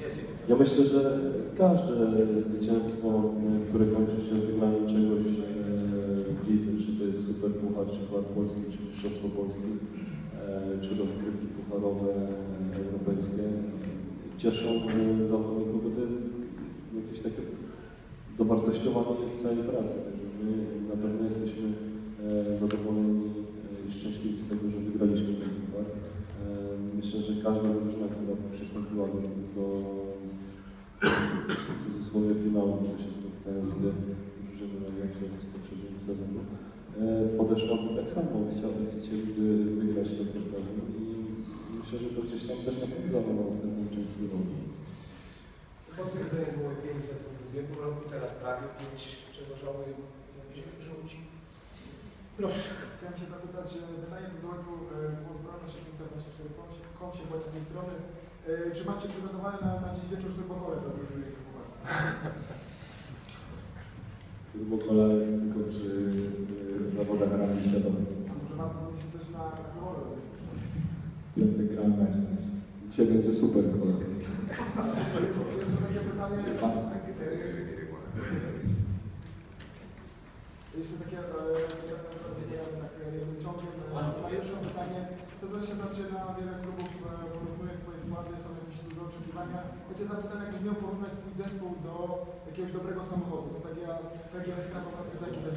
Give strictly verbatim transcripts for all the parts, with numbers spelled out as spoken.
Jest, jest. Ja myślę, że każde zwycięstwo, które kończy się wygraniem czegoś w lidze, czy to jest Super Puchar, czy Puchar Polski, czy Mistrzostwo Polski, czy rozgrywki pucharowe europejskie, cieszą zawodników, bo to jest jakieś takie dowartościowanie ich całej pracy. Także my na pewno jesteśmy zadowoleni i szczęśliwi z tego, że wygraliśmy ten puchar. Myślę, że każda drużyna, która przystąpiła do, do w cudzysłowie finału, bo się spotkają dwie drużyny na jakże z poprzedniego sezonu, podeszłaby tak samo, chciałyby, chcieliby wygrać to spotkanie i myślę, że to gdzieś tam też napędzało na następną część sezonu. Potwierdzenie było pięćset w ubiegłym roku, teraz prawie pięć, czego żałuję, rzuci. Proszę. Chciałem się zapytać, pytanie do duetu było zbrojne się pewności w sobie kąsie z tej strony. Czy macie przygotowane na, na dziś wieczór turbokole do drużyny? Turbokola jest tylko przy zawodach ramy światowych. A może warto robić coś na kolor? Piątek gram mecz. Dzisiaj będzie super kola. Super kola. Jeszcze takie pytanie. Jeszcze takie jednym ciągiem. Pierwsze pytanie. Sezon się zaczyna, wiele klubów porównuje swoje składy, są jakieś duże oczekiwania. Chcecie zapytać, jakbyś miał porównać swój zespół do jakiegoś dobrego samochodu. To tak ja, tak ja z Krakowa, to taki też.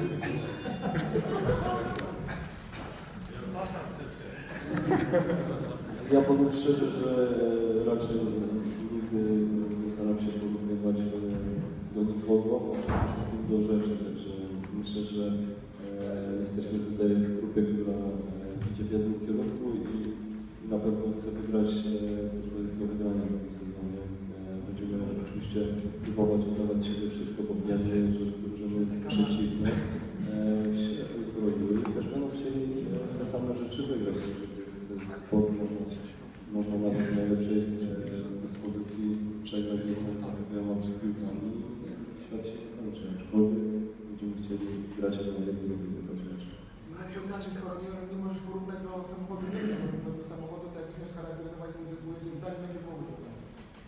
Ja powiem szczerze, że raczej nigdy nie staram się porównywać do nikogo, a przede wszystkim do rzeczy, także myślę, że jesteśmy tutaj w grupie, która idzie w jednym kierunku i na pewno chce wygrać to, co jest do wygrania w tym sezonie. Będziemy oczywiście próbować oddawać siebie wszystko, bo wiemy, że drużyny przeciwne się uzbroiły i też będą chcieli te same rzeczy wygrać. Także to jest, to jest sport, można, można nawet w najlepszej dyspozycji przegrać wieloma piłkami i świat się nie kończy, aczkolwiek będziemy chcieli grać jak najlepiej i wygrać mecz. No inaczej, skoro nie, nie możesz porównać do samochodu, nie chcę porównywać do samochodu, to jak chcesz charakteryzować swój zespół, jednym zdaniem, jakie było to zdanie?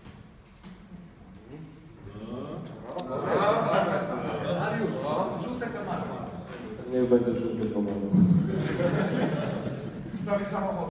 Mariusz, żółte komary. Niech będzie żółte komary. W sprawie samochodu.